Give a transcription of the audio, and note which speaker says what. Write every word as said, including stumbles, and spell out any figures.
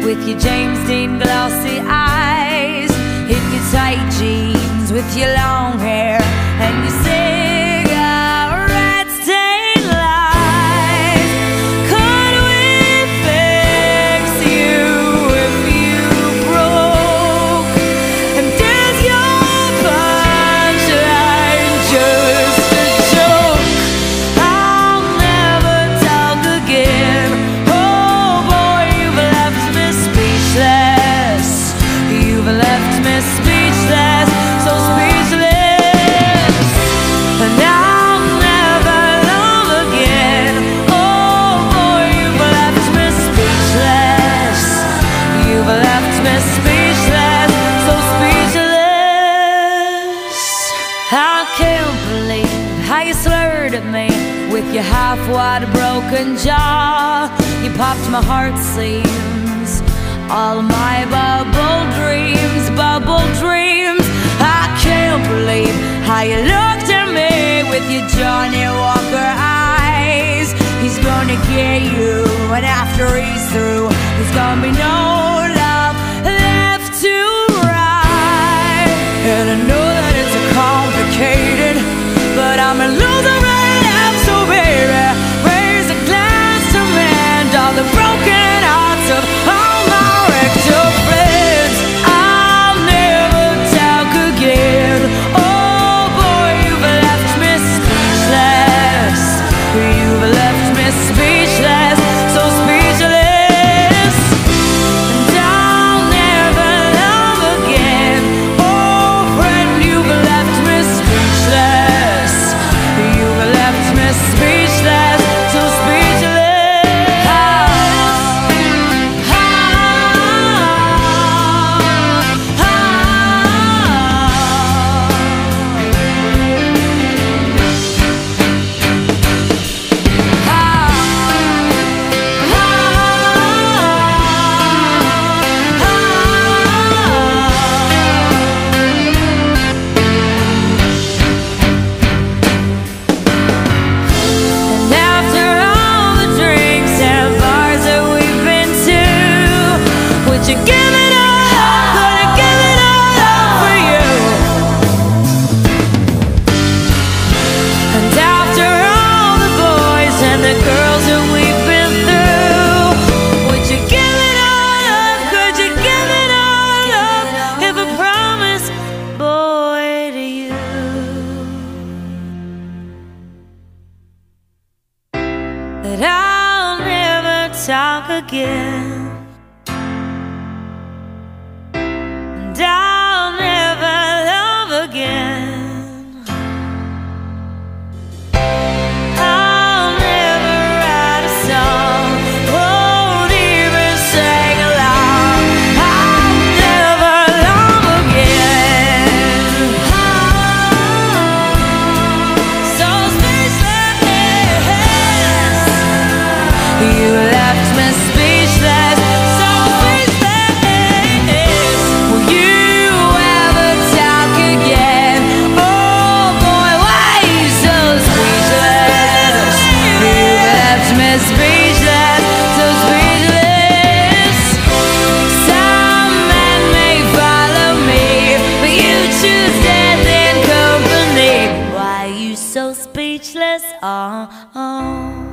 Speaker 1: with your James Dean glossy eyes, in your tight jeans with your long hair and your cigarette stained lies. Could we fix you if you broke? And is your punchline just a joke? I'll never talk again. Oh boy, you've left me speechless. You've left me speechless, so speechless. And I'll never love again. Oh boy, you've left me speechless. You've left me speechless, so speechless. I can't believe how you slurred at me with your half-wide broken jaw. You popped my heart seams, all my bubble dreams, bubble dreams. I can't believe how you looked at me with your Johnny Walker eyes. He's gonna get you, and after he's through, there's gonna be no love left to ride. And I know that it's complicated, but I'm a loser right now, so baby, raise a glass to mend all the broken hearts of all my wrecked up friends. I'll never talk again. Oh boy, you've left me speechless. You've left me speechless, so speechless. And I'll never love again. Oh friend, you've left me speechless. You've left me speechless, so speechless. Ah, ah, ah, And after all the drinks and bars that we've been to, would you give it up? Would you give it all up for you? And after all the boys and the girls that we've been through, would you give it all up? Could you give it all up if I promise, boy, to you that I'll never talk again, and I'll never love again. I'll never write a song, won't even sing along. I'll never love again. So speechless. You left me speechless, so speechless. Will you ever talk again? Oh boy, why you so speechless? You left me speechless, so speechless. Some men may follow me, but you choose death in company. Why you so speechless? Oh, oh.